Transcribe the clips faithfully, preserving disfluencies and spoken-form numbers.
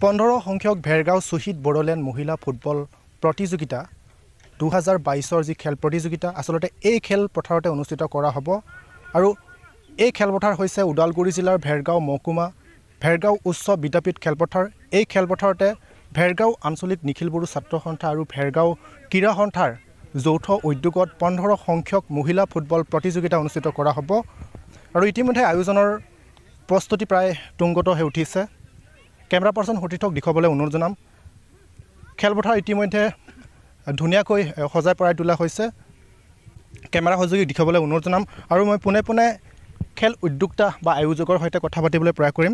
পোন্ধৰ সংখ্যক ভেৰগাঁও শ্বহীদ বড়োলেণ্ড মহিলা ফুটবল প্ৰতিযোগিতা দুহাজাৰ বাইছৰ যি খেল প্ৰতিযোগিতা আচলতে এই খেল পথাৰতে অনুষ্ঠিত কৰা হ'ব আৰু এই খেলপথাৰ হৈছে ওদালগুৰি জিলাৰ ভেৰগাঁও মহকুমা ভেৰগাঁও উচ্চ বিদ্যাপীঠ খেলপথাৰ। এই খেলপথাৰতে ভেৰগাঁও আঞ্চলিক নিখিল বড়ো ছাত্ৰ সন্থা আৰু ভেৰগাঁও ক্ৰীড়া সন্থাৰ যৌথ উদ্যোগত পোন্ধৰ সংখ্যক মহিলা ফুটবল প্ৰতিযোগিতা অনুষ্ঠিত কৰা হ'ব আৰু ইতিমধ্যে আয়োজনৰ প্ৰস্তুতি প্ৰায় তুংগত হৈ উঠিছে। কেমেৰা পাৰ্চন সতীৰ্থক দেখুৱাবলৈ অনুৰোধ জনাম। খেলপথাৰ ইতিমধ্যে ধুনীয়াকৈ সজাই পৰাই তোলা হৈছে। কেমেৰা সহযোগী দেখুৱাবলৈ অনুৰোধ জনাম আৰু মই পোনে পোনে খেল উদ্যোক্তা বা আয়োজকৰ সৈতে কথা পাতিবলৈ প্ৰয়াস কৰিম।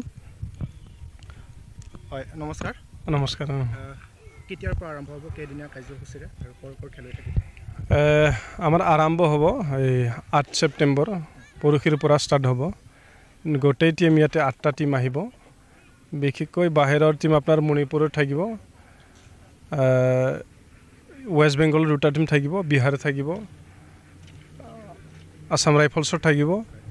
হয়, নমস্কাৰ। নমস্কাৰ। কেতিয়াৰ পৰা আৰম্ভ হ'ব, কেইদিনীয়া কাৰ্যসূচীৰে আৰু ক'ৰ ক'ৰ খেল হৈ থাকিব? আমাৰ আৰম্ভ হ'ব এই আঠ ছেপ্টেম্বৰ, পৰহিৰ পৰা ষ্টাৰ্ট হ'ব। গোটেই টিম ইয়াতে আঠটা টিম আহিব। বিশেষকৈ বাহিৰৰ টিম আপোনাৰ মণিপুৰত থাকিব, ৱেষ্ট বেংগলৰ দুটা টিম থাকিব, বিহাৰ থাকিব, আছাম ৰাইফলছৰ থাকিব,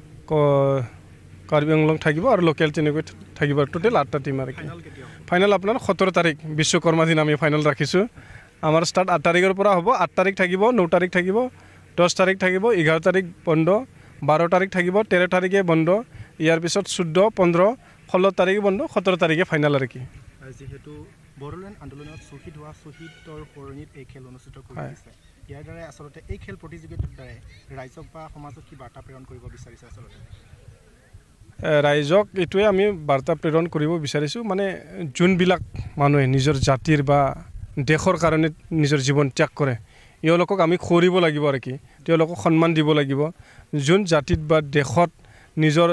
কাৰ্বি আংলং থাকিব আৰু লোকেল তেনেকৈ থাকিব। টোটেল আঠটা টিম আৰু ফাইনেল আপোনাৰ সোতৰ তাৰিখ বিশ্বকৰ্মা দিন আমি ফাইনেল ৰাখিছোঁ। আমাৰ ষ্টাৰ্ট আঠ তাৰিখৰ পৰা হ'ব। আঠ তাৰিখ থাকিব, ন তাৰিখ থাকিব, দহ তাৰিখ থাকিব, এঘাৰ তাৰিখ বন্ধ, বাৰ তাৰিখ থাকিব, তেৰ তাৰিখে বন্ধ, ইয়াৰ পিছত চৈধ্য, পোন্ধৰ, ষোল্ল তাৰিখে বন্ধ, সোতৰ তাৰিখে ফাইনেল আৰু কি। যিহেতু বড়োলেণ্ড আন্দোলনত শ্বহীদ হোৱা শ্বহীদৰ সোঁৱৰণিত এই খেল অনুষ্ঠিত কৰি দিছে, ইয়াৰ দ্বাৰাই আচলতে এই খেল প্ৰতিযোগিতাৰ দ্বাৰাই ৰাইজক বা সমাজক কি বাৰ্তা প্ৰেৰণ কৰিব বিচাৰিছে? আচলতে ৰাইজক এইটোৱে আমি বাৰ্তা প্ৰেৰণ কৰিব বিচাৰিছোঁ, মানে যোনবিলাক মানুহে নিজৰ জাতিৰ বা দেশৰ কাৰণে নিজৰ জীৱন ত্যাগ কৰে, এওঁলোকক আমি কৰিব লাগিব আৰু কি, তেওঁলোকক সন্মান দিব লাগিব। যোন জাতিত বা দেশত নিজৰ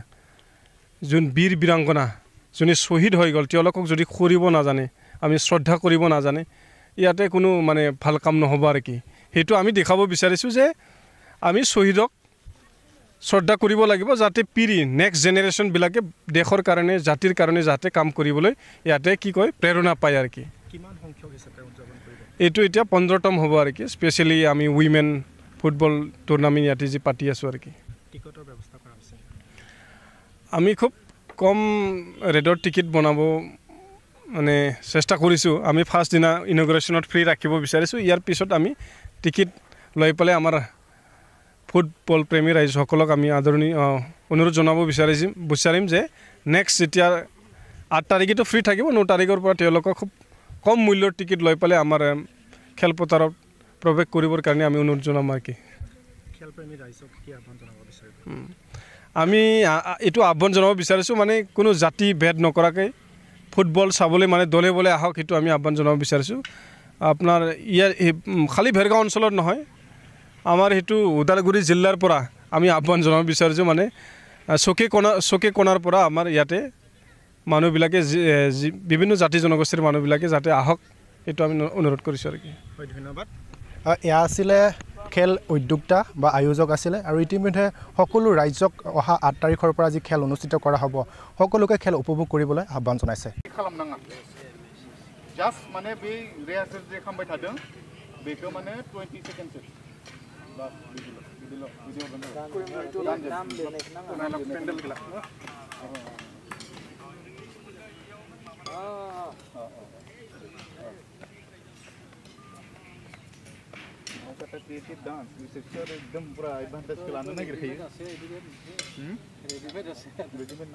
যোন বীৰ বীৰাংগনা যোনে শ্বহীদ হৈ গ'ল, তেওঁলোকক যদি কৰিব নাজানে, আমি শ্ৰদ্ধা কৰিব নাজানে, ইয়াতে কোনো মানে ভাল কাম নহ'ব আৰু কি। সেইটো আমি দেখাব বিচাৰিছোঁ যে আমি শ্বহীদক শ্ৰদ্ধা কৰিব লাগিব, যাতে পিৰি নেক্সট জেনেৰেশ্যনবিলাকে দেশৰ কাৰণে জাতিৰ কাৰণে যাতে কাম কৰিবলৈ ইয়াতে কি কয় প্ৰেৰণা পায় আৰু কি। কিমান সংখ্যক হিচাপে উদযাপন কৰিব? এইটো এতিয়া পোন্ধৰতম হ'ব আৰু কি। স্পেচিয়েলি আমি উইমেন ফুটবল টুৰ্ণামেণ্ট ইয়াতে যি পাতি আছোঁ আৰু কি। টিকটৰ ব্যৱস্থা কৰা হৈছে? আমি খুব কম ৰেটৰ টিকেট বনাব মানে চেষ্টা কৰিছোঁ। আমি ফাৰ্ষ্ট দিনা ইনগ্ৰেশ্যনত ফ্ৰী ৰাখিব বিচাৰিছোঁ। ইয়াৰ পিছত আমি টিকেট লৈ পেলাই আমাৰ ফুটবল প্ৰেমী ৰাইজসকলক আমি আদৰণি অনুৰোধ জনাব বিচাৰিম বিচাৰিম যে নেক্সট যেতিয়া আঠ তাৰিখেতো ফ্ৰী থাকিব, ন তাৰিখৰ পৰা তেওঁলোকক খুব কম মূল্যৰ টিকেট লৈ পেলাই আমাৰ খেলপথাৰত প্ৰৱেশ কৰিবৰ কাৰণে আমি অনুৰোধ জনাম আৰু কি। খেলপ্ৰেমী ৰাইজক কি আহ্বান জনাব বিচাৰিব? আমি এইটো আহ্বান জনাব বিচাৰিছোঁ, মানে কোনো জাতি ভেদ নকৰাকৈ ফুটবল চাবলৈ মানে দলে বলে আহক, সেইটো আমি আহ্বান জনাব বিচাৰিছোঁ। আপোনাৰ ইয়াৰ খালী ভেৰগাঁও অঞ্চলত নহয়, আমাৰ সেইটো ওদালগুৰি জিলাৰ পৰা আমি আহ্বান জনাব বিচাৰিছোঁ, মানে চকে কোণা চকে কোণাৰ পৰা আমাৰ ইয়াতে মানুহবিলাকে বিভিন্ন জাতি জনগোষ্ঠীৰ মানুহবিলাকে যাতে আহক, সেইটো আমি অনুৰোধ কৰিছোঁ আৰু কি। হয়, ধন্যবাদ। এয়া আছিলে খেল উদ্যোক্তা বা আয়োজক আছিলে আৰু ইতিমধ্যে সকলো ৰাইজক অহা আঠ তাৰিখৰ পৰা যি খেল অনুষ্ঠিত কৰা হ'ব, সকলোকে খেল উপভোগ কৰিবলৈ আহ্বান জনাইছে। খালামনাङा জাষ্ট মানে बे रिहार्सेल जे खालामबाय थादों बेखौ माने टुवेन्टि सेकेन्डसो बास बिदिल' बिदिल' भिडिअ बन्द नाम लेनायखौ नाङा पेन्डेल गला कता क्रिएटिभ डान्स बिसोर एकदम पुरा एडभान्टेजखौ लानो नागिरखायो। रेडिमेड আছে रेडिमेड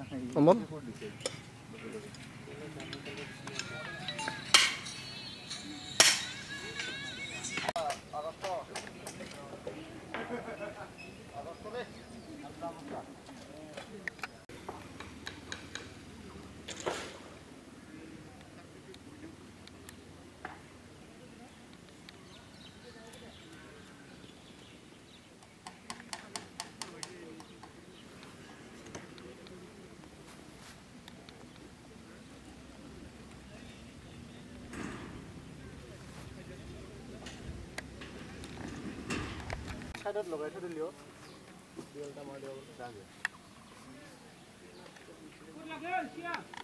সাইডত লগাই থৈ দিলিও বিলটা মাৰি দিব লাগে।